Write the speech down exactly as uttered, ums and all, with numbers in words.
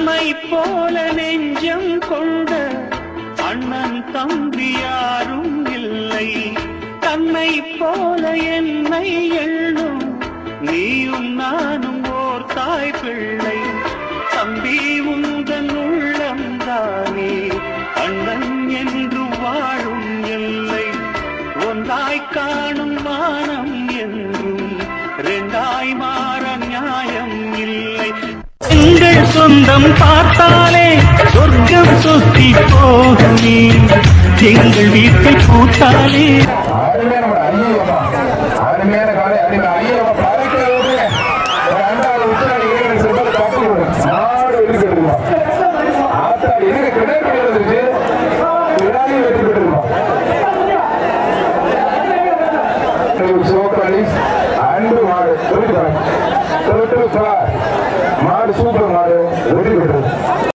நம்மை போல நெஞ்சம் கொண்ட அண்ணன் தம்பி யாரும் இல்லை. தன்னை போல என்னை எண்ணும் நீயும் நானும் ஓர் தாய் பிள்ளை. தம்பி உந்தன் உள்ளம்தானே அண்ணன் என்று வாழும் எல்லை. ஒன்றாய் காணும் வானம் என்றும் ரெண்டாய் மாற நியாயம் இல்லை. எங்கள் சொந்தம் பார்த்தாலே சொர்க்கம் சுத்தி போகுமே. எங்கள் வீட்டை பூத்தாலே மாடு சூப்பர் மாடு வெற்றி பெற்றது.